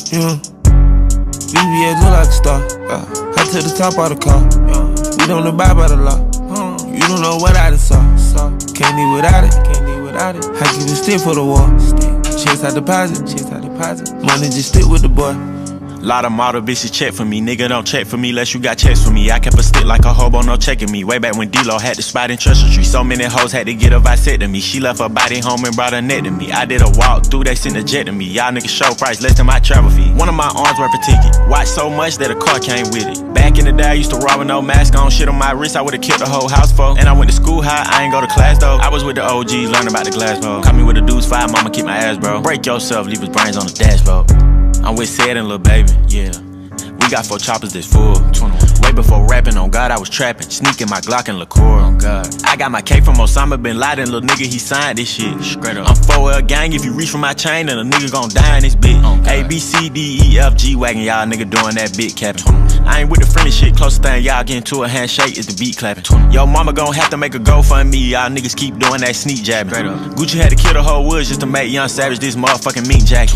Yeah. VVS look like a star. I took the top of the car. We don't abide by the law. You don't know what I done saw. Can't live without it. I keep it stick for the war. Chase out deposit. Money just stick with the boy. Lot of model bitches check for me, nigga don't check for me unless you got checks for me. I kept a stick like a hobo, no checking me. Way back when D-Lo had the spot in Treasure Tree. So many hoes had to get a vasectomy. She left her body home and brought her neck to me. I did a walk through, they sent a jet to me. Y'all niggas show price less than my travel fee. One of my arms worth a ticket. Watch so much that a car came with it. Back in the day I used to rob with no mask on. Shit on my wrist I would've killed the whole house for. And I went to school high, I ain't go to class though. I was with the OGs, learning about the glass bro. Caught me with a Deuce 5, mama keep my ass bro. Break yourself, leave his brains on the dashboard. I'm with Sid and Lil Baby, yeah. We got 4 choppers that's full. 21. Way before rapping, on God, I was trapping. Sneaking my Glock and liqueur, on God. I got my cake from Osama Bin Laden, little nigga, he signed this shit. Straight up. I'm 4L gang, if you reach for my chain, then a nigga gon' die in this bitch. A, B, C, D, E, F, G wagon, y'all nigga doing that big capping. I ain't with the friendly shit, closest thing y'all getting to a handshake is the beat clapping. Yo mama gon' have to make a GoFundMe, y'all niggas keep doing that sneak jabbing. Gucci had to kill the whole woods just to make Young Savage this motherfucking meat jacket.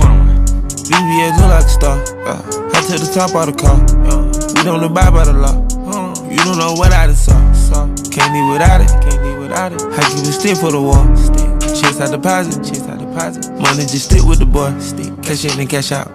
VVS look like a star. I took the top of the car. We don't abide by the law. You don't know what I done saw. Can't live without it. I keep it stick for the war. Chase out deposit. Money just stick with the boy. Cash in and cash out.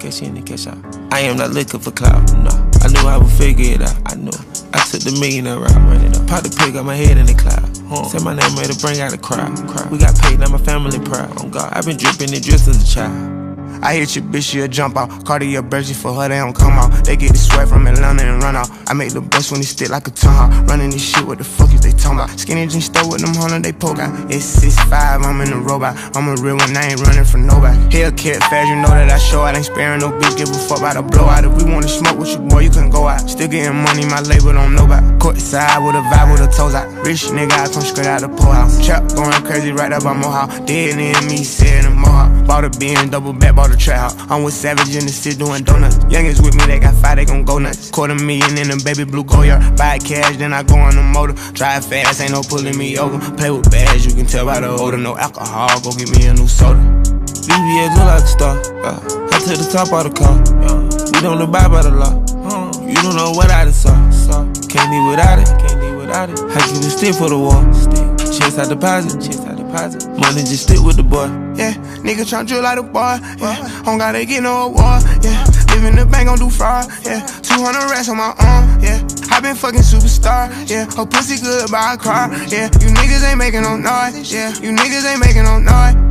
I am not looking for clout. No, I knew I would figure it out. I took the millionaire route, running up. Pop the pig, got my head in the cloud. Said my name ready to bring out the crowd. We got paid, now my family proud. On God, I've been dripping and dressed as a child. I hit your bitch, she'll jump out. Cartier Bergy for her, they don't come out. They get the sweat from Atlanta and run out. I make the best when they stick like a tongue out. Running this shit, what the fuck is they talking about? Skinny jeans stole with them hundred, they poke out. It's 6'5", I'm in the robot. I'm a real one, I ain't running from nobody. Hellcat fast, you know that I show out. Ain't sparing no bitch, give a fuck about a blowout. If we wanna smoke with you, boy, you can go out. Still getting money, my label don't know about. Courtside with a vibe with the toes out. Rich nigga, I come straight out the poorhouse. Trap going crazy right up by Mohawk. Dead in me, said in Mohawk. Bought a bin, double back, bought a trap house. I'm with Savage in the city doing donuts. Youngest with me, they got 5, they gon' go nuts. $250,000 in a baby blue Goyard. Buy cash, then I go on the motor. Drive fast, ain't no pulling me over. Play with bags, you can tell by the odor. No alcohol, go get me a new soda. VVS look like a star. I took the top of the car. We don't abide by the law. You don't know what I done saw. Can't live without it. I keep it stick for the war. Chase out deposit. Money just stick with the boy. Yeah, nigga tryna drill like a boy. Yeah, don't gotta get no award. Yeah, live in the bank, gon' do fraud. Yeah, 200 racks on my arm. Yeah, I been fucking superstar. Yeah, her pussy good by a car. Yeah, you niggas ain't making no noise. Yeah, you niggas ain't making no noise.